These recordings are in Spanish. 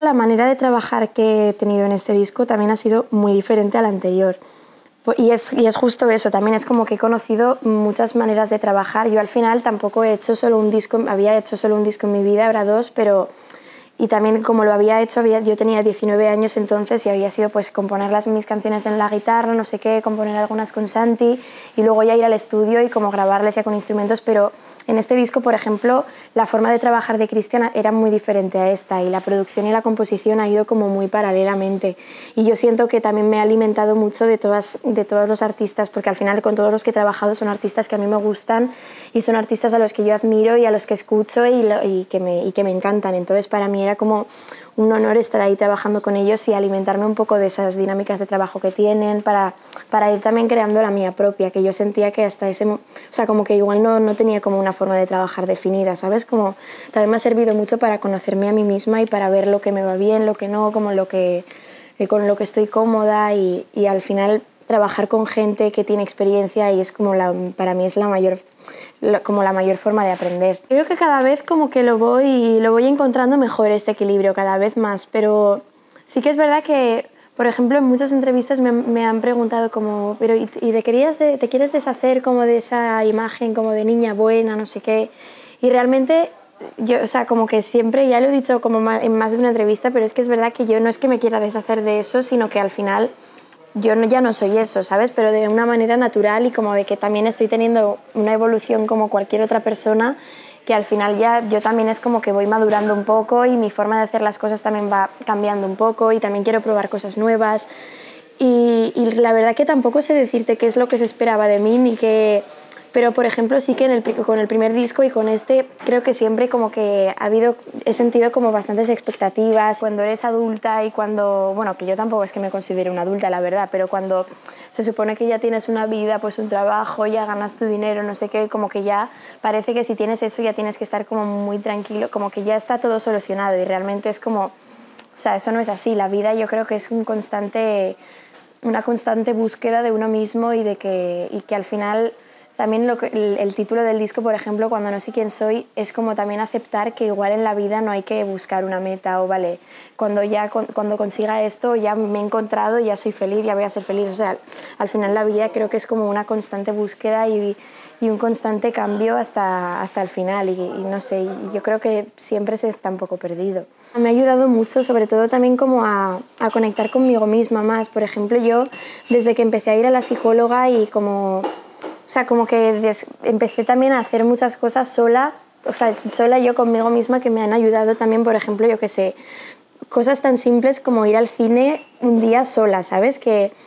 La manera de trabajar que he tenido en este disco también ha sido muy diferente a la anterior. Y es justo eso, también es como que he conocido muchas maneras de trabajar. Yo al final tampoco he hecho solo un disco, había hecho solo un disco en mi vida, ahora dos, pero... Y también como lo había hecho, yo tenía 19 años entonces y había sido pues componer mis canciones en la guitarra, no sé qué, componer algunas con Santi y luego ya ir al estudio y como grabarles ya con instrumentos, pero en este disco, por ejemplo, la forma de trabajar de Cristian era muy diferente a esta y la producción y la composición ha ido como muy paralelamente y yo siento que también me ha alimentado mucho de todos los artistas, porque al final con todos los que he trabajado son artistas que a mí me gustan y son artistas a los que yo admiro y a los que escucho y que me encantan, entonces para mí era como un honor estar ahí trabajando con ellos y alimentarme un poco de esas dinámicas de trabajo que tienen para ir también creando la mía propia, que yo sentía que hasta ese... O sea, como que igual no tenía como una forma de trabajar definida, ¿sabes? Como también me ha servido mucho para conocerme a mí misma y para ver lo que me va bien, lo que no, como con lo que estoy cómoda y al final trabajar con gente que tiene experiencia y es como para mí es la mayor forma de aprender. Creo que cada vez como que lo voy encontrando mejor este equilibrio, cada vez más, pero sí que es verdad que, por ejemplo, en muchas entrevistas me han preguntado como, pero ¿y te quieres deshacer como de esa imagen como de niña buena, no sé qué? Y realmente yo, o sea, como que siempre, ya lo he dicho como en más de una entrevista, pero es que es verdad que yo no es que me quiera deshacer de eso, sino que al final yo ya no soy eso, ¿sabes? Pero de una manera natural y como de que también estoy teniendo una evolución como cualquier otra persona, que al final ya yo también es como que voy madurando un poco y mi forma de hacer las cosas también va cambiando un poco y también quiero probar cosas nuevas y la verdad que tampoco sé decirte qué es lo que se esperaba de mí ni qué... Pero, por ejemplo, sí que con el primer disco y con este creo que siempre como que he sentido como bastantes expectativas. Cuando eres adulta y cuando... Bueno, que yo tampoco es que me considere una adulta, la verdad, pero cuando se supone que ya tienes una vida, pues un trabajo, ya ganas tu dinero, no sé qué, como que ya parece que si tienes eso ya tienes que estar como muy tranquilo, como que ya está todo solucionado y realmente es como... O sea, eso no es así. La vida yo creo que es una constante búsqueda de uno mismo y que al final... También el título del disco, por ejemplo, Cuando no sé quién soy, es como también aceptar que igual en la vida no hay que buscar una meta o vale, cuando consiga esto ya me he encontrado, ya soy feliz, ya voy a ser feliz. O sea, al final la vida creo que es como una constante búsqueda y un constante cambio hasta el final y no sé, y yo creo que siempre se está un poco perdido. Me ha ayudado mucho, sobre todo también como a conectar conmigo misma más. Por ejemplo, yo desde que empecé a ir a la psicóloga y como... O sea, como que empecé también a hacer muchas cosas sola, o sea, sola yo conmigo misma que me han ayudado también, por ejemplo, yo qué sé, cosas tan simples como ir al cine un día sola, ¿sabes?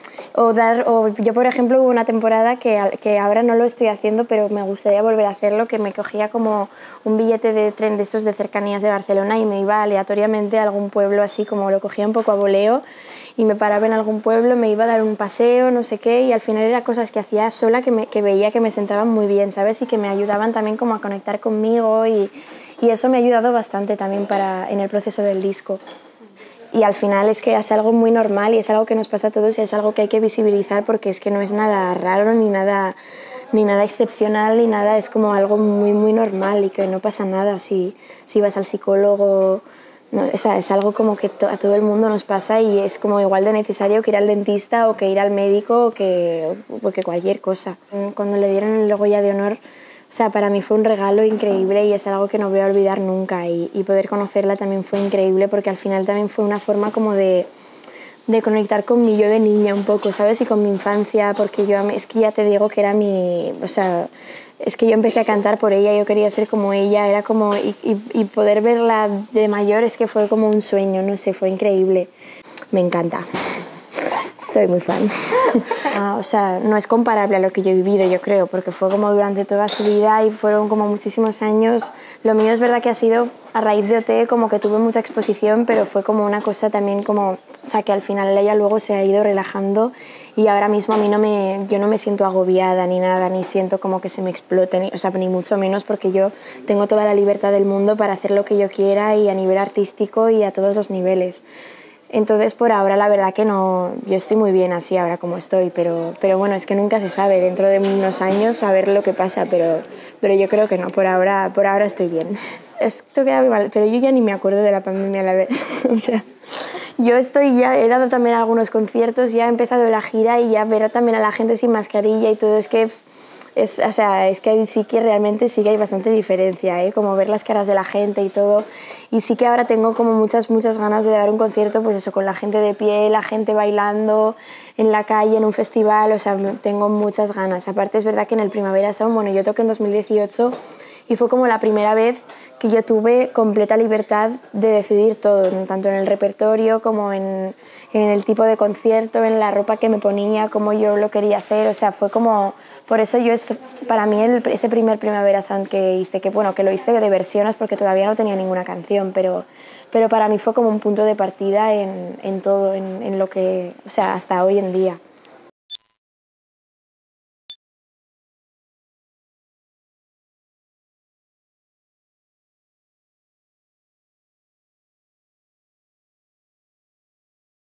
O yo, por ejemplo, hubo una temporada que ahora no lo estoy haciendo, pero me gustaría volver a hacerlo, que me cogía como un billete de tren de estos de cercanías de Barcelona y me iba aleatoriamente a algún pueblo así, como lo cogía un poco a voleo, y me paraba en algún pueblo, me iba a dar un paseo, no sé qué, y al final eran cosas que hacía sola que veía que me sentaban muy bien, ¿sabes? Y que me ayudaban también como a conectar conmigo y eso me ha ayudado bastante también en el proceso del disco. Y al final es que es algo muy normal y es algo que nos pasa a todos y es algo que hay que visibilizar porque es que no es nada raro ni nada excepcional ni nada, es como algo muy, muy normal y que no pasa nada si vas al psicólogo. No, o sea, es algo como que a todo el mundo nos pasa y es como igual de necesario que ir al dentista o que ir al médico o que cualquier cosa. Cuando le dieron el Goya de Honor, o sea, para mí fue un regalo increíble y es algo que no voy a olvidar nunca y poder conocerla también fue increíble porque al final también fue una forma como de conectar con mi yo de niña un poco, ¿sabes? Y con mi infancia, porque es que ya te digo que era o sea, es que yo empecé a cantar por ella, yo quería ser como ella, era como... Y poder verla de mayor es que fue como un sueño, no sé, fue increíble. Me encanta. Soy muy fan. O sea, no es comparable a lo que yo he vivido, yo creo, porque fue como durante toda su vida y fueron como muchísimos años. Lo mío es verdad que ha sido a raíz de OT, como que tuve mucha exposición, pero fue como una cosa también como... O sea, que al final ella luego se ha ido relajando y ahora mismo a mí yo no me siento agobiada ni nada, ni siento como que se me explote, o sea, ni mucho menos, porque yo tengo toda la libertad del mundo para hacer lo que yo quiera y a nivel artístico y a todos los niveles. Entonces, por ahora, la verdad que no, yo estoy muy bien así ahora como estoy, pero bueno, es que nunca se sabe, dentro de unos años a ver lo que pasa, pero yo creo que no, por ahora estoy bien. esto queda muy mal, pero yo ya ni me acuerdo de la pandemia, la verdad. O sea, he dado también algunos conciertos, ya he empezado la gira y ya ver también a la gente sin mascarilla y todo, es que ahí sí que realmente sí que hay bastante diferencia, ¿eh? Como ver las caras de la gente y todo. Y sí que ahora tengo como muchas ganas de dar un concierto, pues eso, con la gente de pie, la gente bailando en la calle, en un festival, o sea, tengo muchas ganas. Aparte es verdad que en el Primavera Sound, bueno, yo toqué en 2018 y fue como la primera vez que yo tuve completa libertad de decidir todo, tanto en el repertorio como en el tipo de concierto, en la ropa que me ponía, cómo yo lo quería hacer, o sea, fue como... Por eso para mí ese primer Primavera Sound que hice, que bueno, que lo hice de versiones porque todavía no tenía ninguna canción, pero para mí fue como un punto de partida en todo, en lo que, o sea, hasta hoy en día.